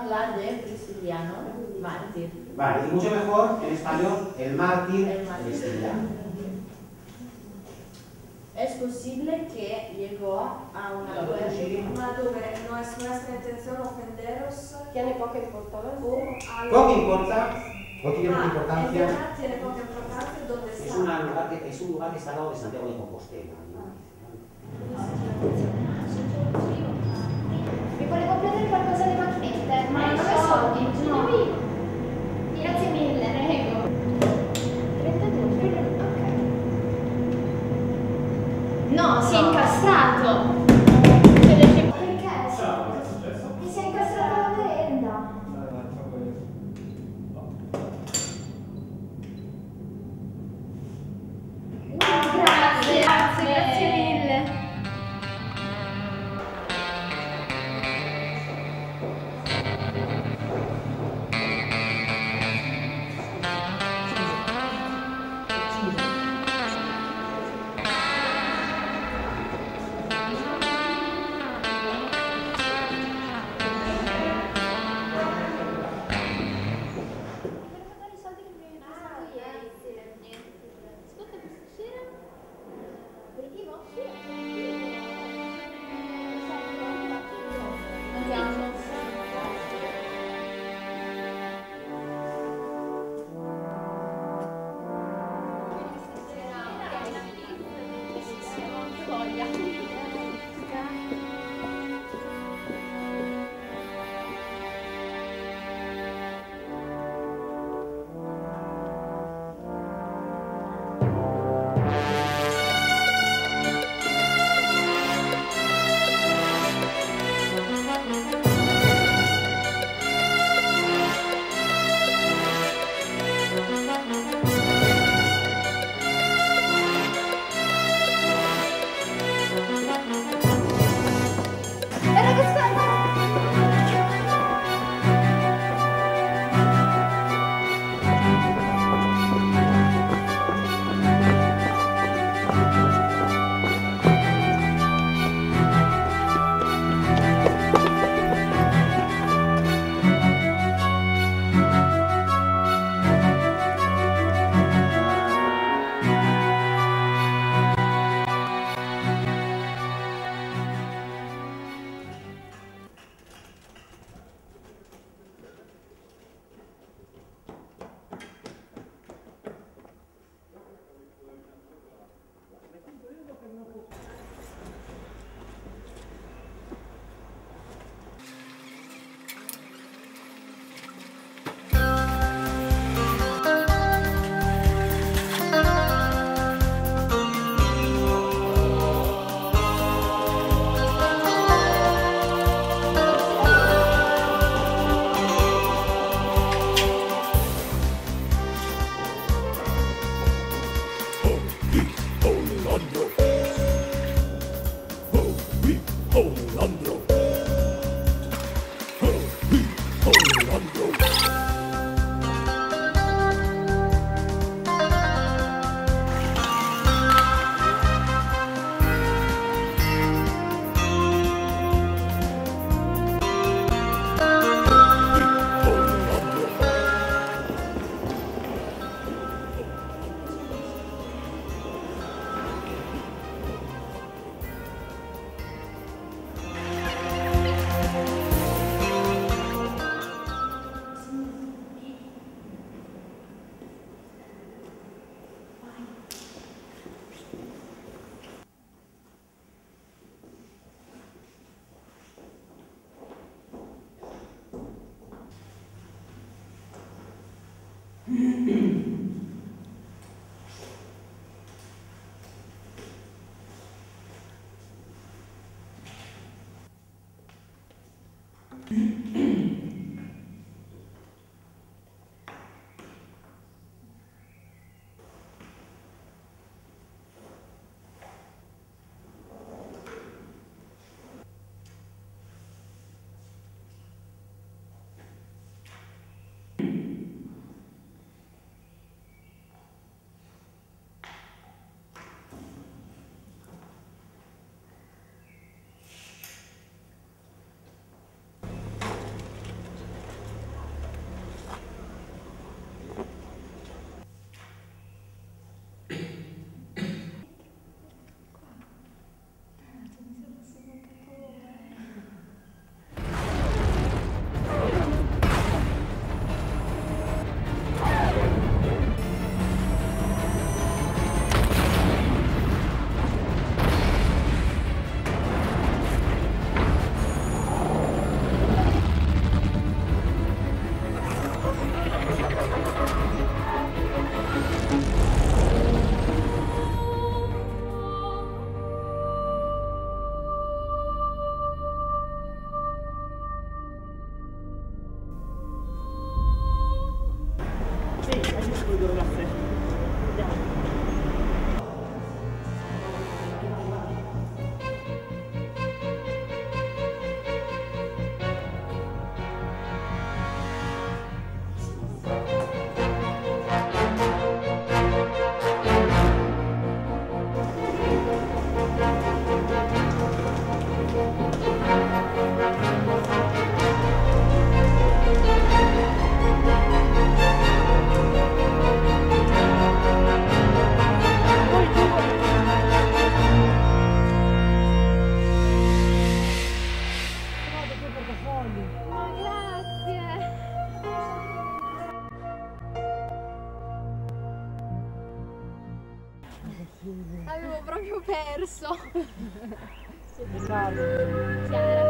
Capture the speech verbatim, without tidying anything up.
hablar de Prisciliano, mártir. Vale, y mucho mejor en español, el mártir, El mártir. Prisciliano. Es posible que llegó a un acuerdo. Ma dove no es nuestra intención ofenderos. Tiene poca importancia. Poco importa, o tiene mucha Ah, en importancia. verdad tiene poca importancia donde Es, está. una lugar que, es un lugar que está al lado de Santiago de Compostela. Mi volevo prendere qualcosa alle macchinette, ma non ho soldi. No. Grazie mille, prego. trentadue, ok. No, si è incastrato. Perché? Mi si è incastrata la merenda. Grazie, grazie, grazie mille. proprio perso. Chiara. Chiara.